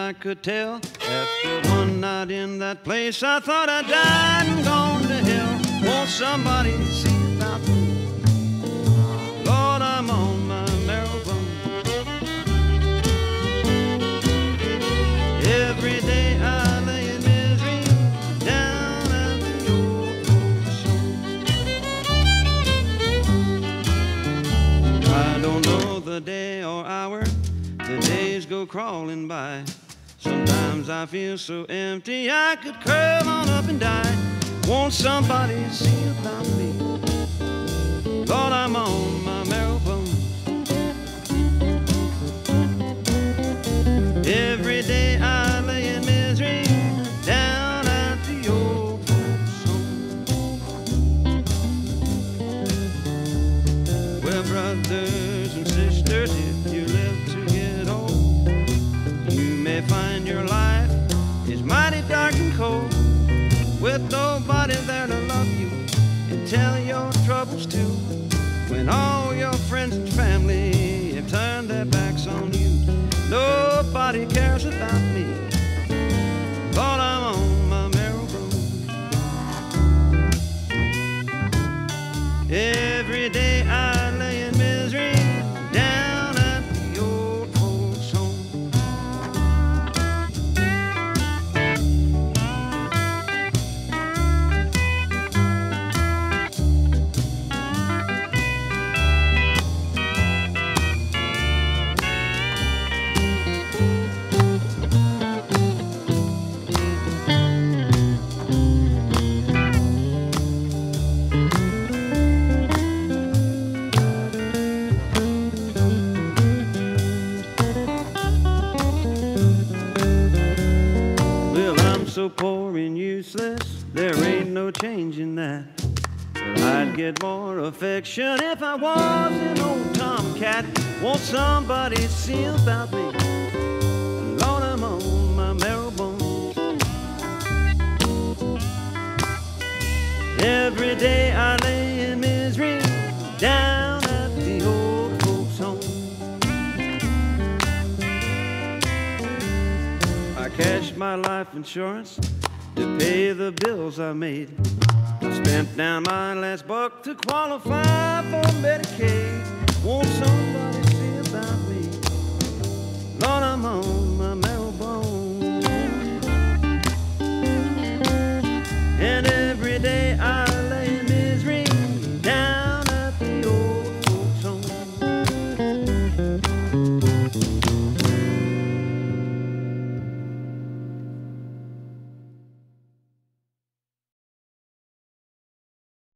I could tell. After one night in that place, I thought I died and gone to hell. Won't somebody see about me? Lord, I'm on my marrow bone. Every day I lay in misery down at the old folks' home. I don't know the day or hour, the days go crawling by. Sometimes I feel so empty I could curl on up and die. Won't somebody see about me? Lord, I'm on my marrow bone. Every day I lay in misery down at the old folks' home. Well, brothers and sisters, if you live to get old, you may find your life is mighty dark and cold, with nobody there to love you and tell your troubles to, when all your friends and family have turned their backs on you. Nobody cares about me. Lord, I'm on my marrow bone. Every day I lay in misery down at the old folks' home. So poor and useless, there ain't no changing that. But I'd get more affection if I was an old tomcat. Won't somebody see about me? Lord, I'm on my marrow bones. Every day I lay in misery down at the old folks' home. I cashed my life insurance to pay the bills I made. I spent down my last buck to qualify for Medicaid. Won't somebody see about me? Lord, I'm on my